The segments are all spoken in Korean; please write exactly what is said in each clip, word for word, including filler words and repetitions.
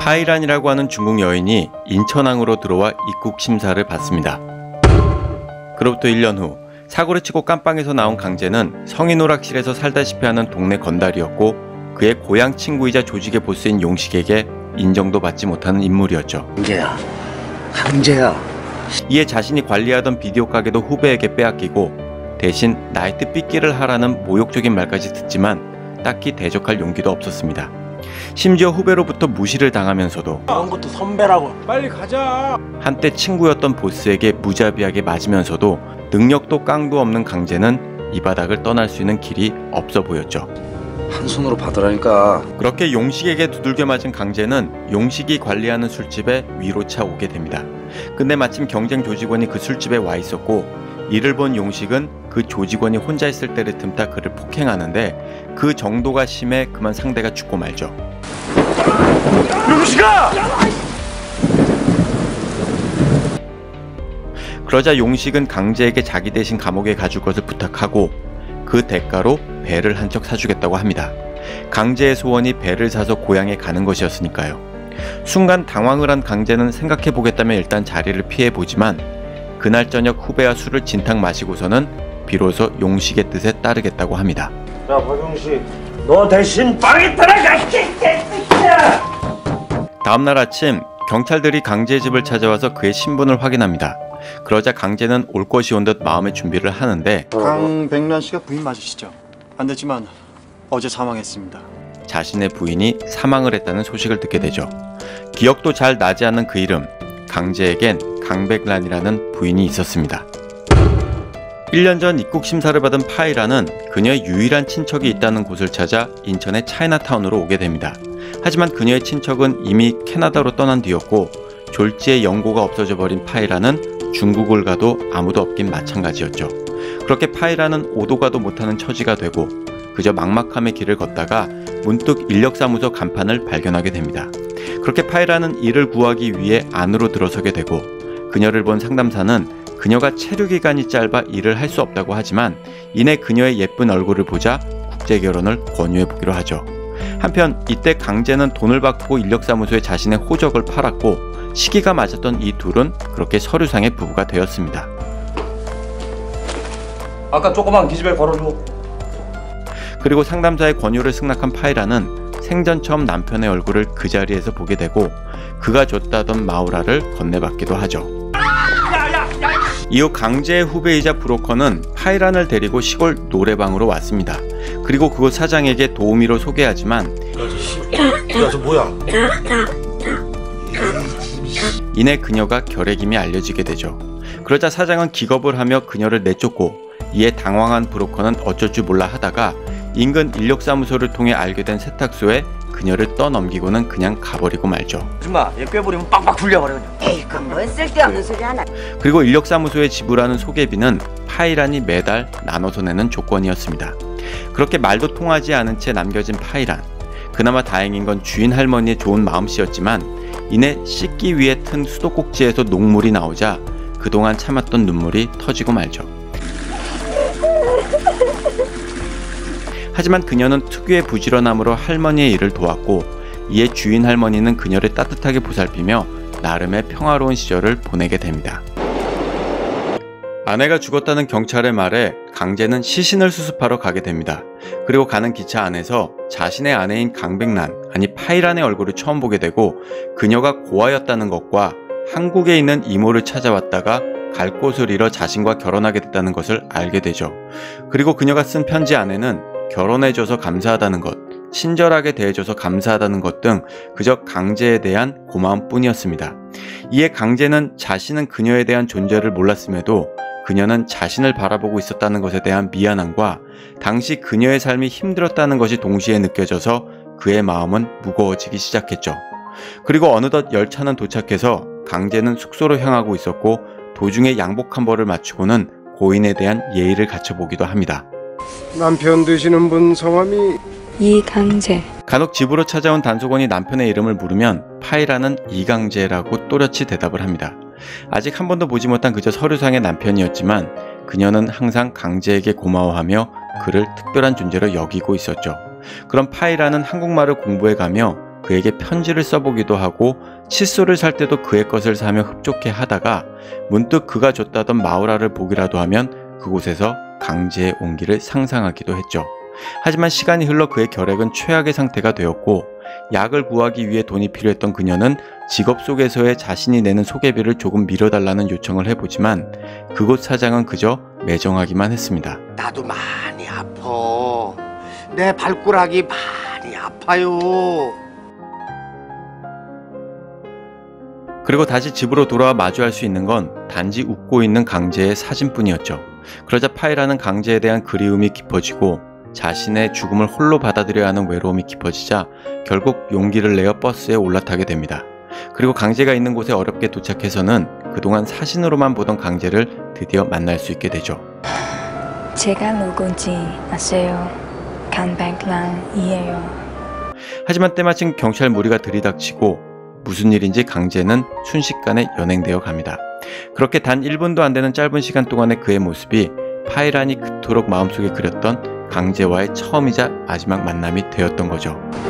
파이란이라고 하는 중국 여인이 인천항으로 들어와 입국 심사를 받습니다. 그로부터 일 년 후 사고를 치고 깜빵에서 나온 강재는 성인 오락실에서 살다시피 하는 동네 건달이었고 그의 고향 친구이자 조직의 보스인 용식에게 인정도 받지 못하는 인물이었죠. 강재야, 강재야. 이에 자신이 관리하던 비디오 가게도 후배에게 빼앗기고 대신 나이트 삐끼를 하라는 모욕적인 말까지 듣지만 딱히 대적할 용기도 없었습니다. 심지어 후배로부터 무시를 당하면서도 그런 것도 선배라고. 빨리 가자. 한때 친구였던 보스에게 무자비하게 맞으면서도 능력도 깡도 없는 강재는 이 바닥을 떠날 수 있는 길이 없어 보였죠. 한 손으로 받으라니까. 그렇게 용식에게 두들겨 맞은 강재는 용식이 관리하는 술집에 위로차 오게 됩니다. 근데 마침 경쟁 조직원이 그 술집에 와 있었고 이를 본 용식은 그 조직원이 혼자 있을 때를 틈타 그를 폭행하는데 그 정도가 심해 그만 상대가 죽고 말죠. 용식아! 그러자 용식은 강재에게 자기 대신 감옥에 가줄 것을 부탁하고 그 대가로 배를 한 척 사주겠다고 합니다. 강재의 소원이 배를 사서 고향에 가는 것이었으니까요. 순간 당황을 한 강재는 생각해보겠다며 일단 자리를 피해보지만 그날 저녁 후배와 술을 진탕 마시고서는 비로소 용식의 뜻에 따르겠다고 합니다. 야 박용식, 너 대신 빵에 들어갈게. 다음날 아침 경찰들이 강재의 집을 찾아와서 그의 신분을 확인합니다. 그러자 강재는 올 것이 온 듯 마음의 준비를 하는데 강백란 씨가 부인 맞으시죠? 안 됐지만 어제 사망했습니다. 자신의 부인이 사망을 했다는 소식을 듣게 되죠. 기억도 잘 나지 않는 그 이름, 강재에겐 강백란이라는 부인이 있었습니다. 일 년 전 입국 심사를 받은 파이란은 그녀의 유일한 친척이 있다는 곳을 찾아 인천의 차이나타운으로 오게 됩니다. 하지만 그녀의 친척은 이미 캐나다로 떠난 뒤였고 졸지에 연고가 없어져 버린 파이란은 중국을 가도 아무도 없긴 마찬가지였죠. 그렇게 파이란은 오도 가도 못하는 처지가 되고 그저 막막함의 길을 걷다가 문득 인력사무소 간판을 발견하게 됩니다. 그렇게 파이란은 이를 구하기 위해 안으로 들어서게 되고 그녀를 본 상담사는 그녀가 체류 기간이 짧아 일을 할 수 없다고 하지만 이내 그녀의 예쁜 얼굴을 보자 국제결혼을 권유해보기로 하죠. 한편 이때 강재는 돈을 받고 인력사무소에 자신의 호적을 팔았고 시기가 맞았던 이 둘은 그렇게 서류상의 부부가 되었습니다. 아까 조그만 기집애 걸어줘. 그리고 상담사의 권유를 승낙한 파이란은 생전 처음 남편의 얼굴을 그 자리에서 보게 되고 그가 줬다던 마우라를 건네받기도 하죠. 이후 강재의 후배이자 브로커는 파이란을 데리고 시골 노래방으로 왔습니다. 그리고 그곳 사장에게 도우미로 소개하지만 야, 저 뭐야? 이내 그녀가 결핵임이 알려지게 되죠. 그러자 사장은 기겁을 하며 그녀를 내쫓고 이에 당황한 브로커는 어쩔 줄 몰라 하다가 인근 인력사무소를 통해 알게 된 세탁소에 그녀를 떠넘기고는 그냥 가버리고 말죠. 아줌마, 얘 꿰버리면 빡빡 굴려버려 그냥. 에이, 그건 뭔 쓸데없는 소리 하나. 그리고 인력사무소에 지불하는 소개비는 파이란이 매달 나눠서 내는 조건이었습니다. 그렇게 말도 통하지 않은 채 남겨진 파이란. 그나마 다행인 건 주인 할머니의 좋은 마음씨였지만 이내 씻기 위해 튼 수도꼭지에서 녹물이 나오자 그동안 참았던 눈물이 터지고 말죠. 하지만 그녀는 특유의 부지런함으로 할머니의 일을 도왔고 이에 주인 할머니는 그녀를 따뜻하게 보살피며 나름의 평화로운 시절을 보내게 됩니다. 아내가 죽었다는 경찰의 말에 강재는 시신을 수습하러 가게 됩니다. 그리고 가는 기차 안에서 자신의 아내인 강백란, 아니 파이란의 얼굴을 처음 보게 되고 그녀가 고아였다는 것과 한국에 있는 이모를 찾아왔다가 갈 곳을 잃어 자신과 결혼하게 됐다는 것을 알게 되죠. 그리고 그녀가 쓴 편지 안에는 결혼해줘서 감사하다는 것, 친절하게 대해줘서 감사하다는 것 등 그저 강재에 대한 고마움 뿐이었습니다. 이에 강재는 자신은 그녀에 대한 존재를 몰랐음에도 그녀는 자신을 바라보고 있었다는 것에 대한 미안함과 당시 그녀의 삶이 힘들었다는 것이 동시에 느껴져서 그의 마음은 무거워지기 시작했죠. 그리고 어느덧 열차는 도착해서 강재는 숙소로 향하고 있었고 도중에 양복 한 벌을 맞추고는 고인에 대한 예의를 갖춰보기도 합니다. 남편 되시는 분 성함이 이강재. 간혹 집으로 찾아온 단속원이 남편의 이름을 물으면 파이란은 이강재라고 또렷이 대답을 합니다. 아직 한 번도 보지 못한 그저 서류상의 남편이었지만 그녀는 항상 강재에게 고마워하며 그를 특별한 존재로 여기고 있었죠. 그럼 파이란은 한국말을 공부해가며 그에게 편지를 써보기도 하고 칫솔을 살 때도 그의 것을 사며 흡족해 하다가 문득 그가 줬다던 마우라를 보기라도 하면 그곳에서 강제의 온기를 상상하기도 했죠. 하지만 시간이 흘러 그의 결핵은 최악의 상태가 되었고 약을 구하기 위해 돈이 필요했던 그녀는 직업 속에서의 자신이 내는 소개비를 조금 미뤄달라는 요청을 해보지만 그곳 사장은 그저 매정하기만 했습니다. 나도 많이 아파. 내 발가락이 많이 아파요. 그리고 다시 집으로 돌아와 마주할 수 있는 건 단지 웃고 있는 강제의 사진뿐이었죠. 그러자 파이라는 강제에 대한 그리움이 깊어지고 자신의 죽음을 홀로 받아들여야 하는 외로움이 깊어지자 결국 용기를 내어 버스에 올라타게 됩니다. 그리고 강제가 있는 곳에 어렵게 도착해서는 그동안 사진으로만 보던 강제를 드디어 만날 수 있게 되죠. 제가 누군지 아세요? 강백란이에요. 하지만 때마침 경찰 무리가 들이닥치고 무슨 일인지 강제는 순식간에 연행되어 갑니다. 그렇게 단 일 분도 안 되는 짧은 시간 동안의 그의 모습이 파이란이 그토록 마음속에 그렸던 강제와의 처음이자 마지막 만남이 되었던 거죠.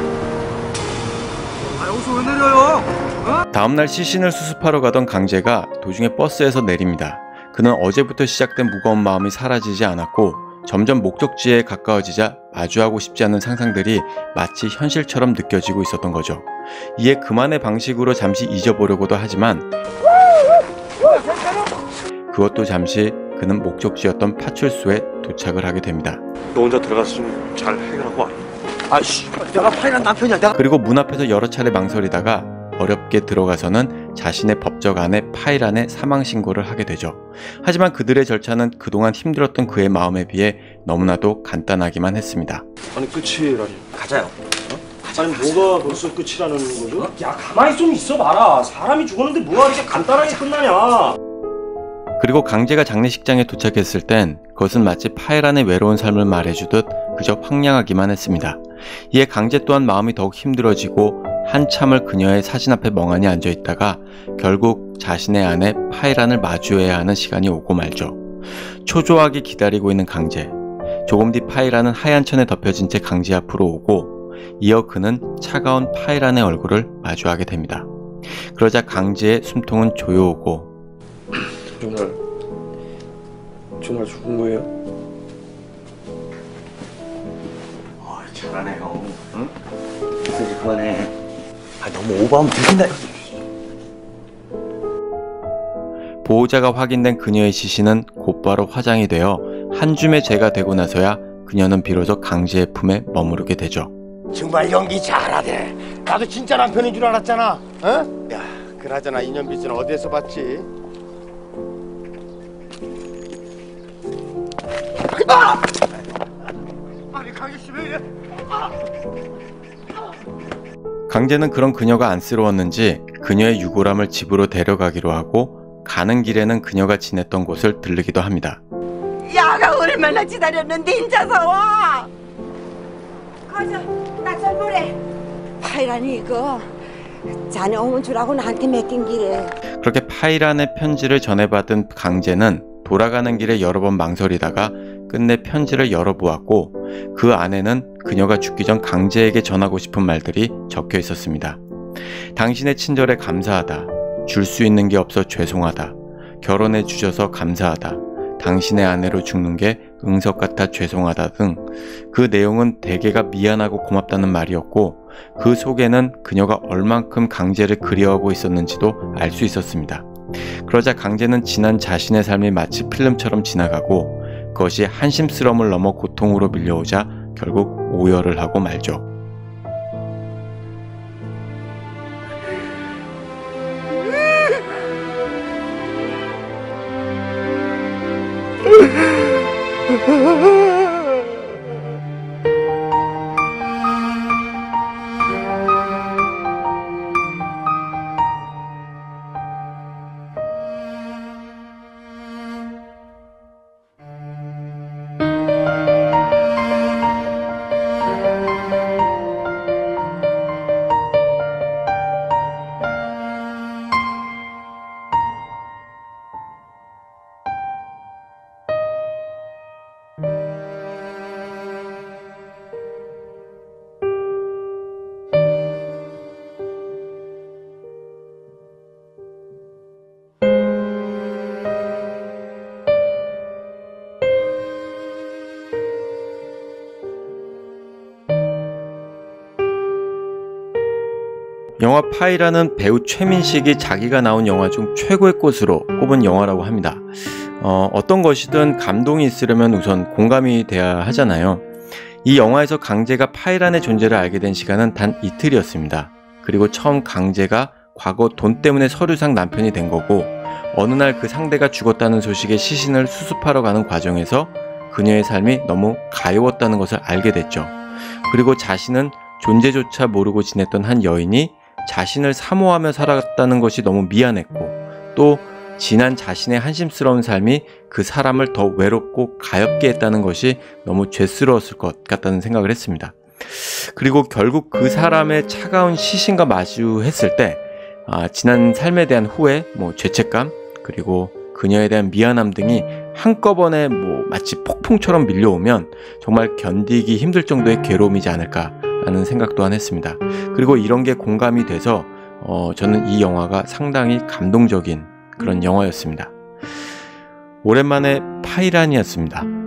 아, 여기서 왜 내려요? 어? 다음날 시신을 수습하러 가던 강제가 도중에 버스에서 내립니다. 그는 어제부터 시작된 무거운 마음이 사라지지 않았고 점점 목적지에 가까워지자 마주하고 싶지 않은 상상들이 마치 현실처럼 느껴지고 있었던 거죠. 이에 그만의 방식으로 잠시 잊어보려고도 하지만 그것도 잠시 그는 목적지였던 파출소에 도착을 하게 됩니다. 너 혼자 들어가서 좀 잘 해결하고 와. 아씨, 내가 파이란 남편이야. 내가. 그리고 문 앞에서 여러 차례 망설이다가 어렵게 들어가서는 자신의 법적 아내 파이란의 사망 신고를 하게 되죠. 하지만 그들의 절차는 그동안 힘들었던 그의 마음에 비해 너무나도 간단하기만 했습니다. 아니 끝이라니. 가자요. 아니 뭐가 벌써 끝이라는 거죠? 야 가만히 좀 있어봐라. 사람이 죽었는데 뭐가 이렇게 간단하게 끝나냐. 그리고 강제가 장례식장에 도착했을 땐 그것은 마치 파이란의 외로운 삶을 말해주듯 그저 황량하기만 했습니다. 이에 강제 또한 마음이 더욱 힘들어지고 한참을 그녀의 사진 앞에 멍하니 앉아있다가 결국 자신의 아내 파이란을 마주해야 하는 시간이 오고 말죠. 초조하게 기다리고 있는 강제. 조금 뒤 파이란은 하얀 천에 덮여진 채 강제 앞으로 오고 이어 그는 차가운 파이란의 얼굴을 마주하게 됩니다. 그러자 강제의 숨통은 조여오고 정말 정말 죽은 거예요? 어, 잘하네 형. 응? 이제 그만해. 아, 너무 오버하면 들킨다. 보호자가 확인된 그녀의 시신은 곧바로 화장이 되어 한 줌의 죄가 되고 나서야 그녀는 비로소 강제의 품에 머무르게 되죠. 정말 연기 잘하네. 나도 진짜 남편인 줄 알았잖아. 어? 야, 그나저나 인연빛은 어디에서 봤지? 아! 아니 강희씨 왜 이래? 아! 강제는 그런 그녀가 안쓰러웠는지 그녀의 유골함을 집으로 데려가기로 하고 가는 길에는 그녀가 지냈던 곳을 들르기도 합니다. 야가 얼마나 기다렸는데 인자서 와. 가자, 낙선 보래. 파이란이 이거 자네 오면 주라고 나한테 맡긴 길에. 그렇게 파이란의 편지를 전해받은 강제는 돌아가는 길에 여러 번 망설이다가 끝내 편지를 열어보았고 그 안에는 그녀가 죽기 전 강제에게 전하고 싶은 말들이 적혀 있었습니다. 당신의 친절에 감사하다. 줄 수 있는 게 없어 죄송하다. 결혼해 주셔서 감사하다. 당신의 아내로 죽는 게 응석 같아 죄송하다 등 그 내용은 대개가 미안하고 고맙다는 말이었고 그 속에는 그녀가 얼만큼 강제를 그리워하고 있었는지도 알 수 있었습니다. 그러자 강제는 지난 자신의 삶이 마치 필름처럼 지나가고 그것이 한심스러움을 넘어 고통으로 밀려오자 결국 오열을 하고 말죠. 영화 파이란은 배우 최민식이 자기가 나온 영화 중 최고의 꽃으로 꼽은 영화라고 합니다. 어, 어떤 것이든 감동이 있으려면 우선 공감이 돼야 하잖아요. 이 영화에서 강재가 파이란의 존재를 알게 된 시간은 단 이틀이었습니다. 그리고 처음 강재가 과거 돈 때문에 서류상 남편이 된 거고, 어느 날 그 상대가 죽었다는 소식에 시신을 수습하러 가는 과정에서 그녀의 삶이 너무 가여웠다는 것을 알게 됐죠. 그리고 자신은 존재조차 모르고 지냈던 한 여인이 자신을 사모하며 살았다는 것이 너무 미안했고, 또 지난 자신의 한심스러운 삶이 그 사람을 더 외롭고 가엾게 했다는 것이 너무 죄스러웠을 것 같다는 생각을 했습니다. 그리고 결국 그 사람의 차가운 시신과 마주했을 때 아, 지난 삶에 대한 후회, 뭐 죄책감, 그리고 그녀에 대한 미안함 등이 한꺼번에 뭐 마치 폭풍처럼 밀려오면 정말 견디기 힘들 정도의 괴로움이지 않을까라는 생각 또한 했습니다. 그리고 이런 게 공감이 돼서 어, 저는 이 영화가 상당히 감동적인 그런 영화였습니다. 오랜만에 파이란이었습니다.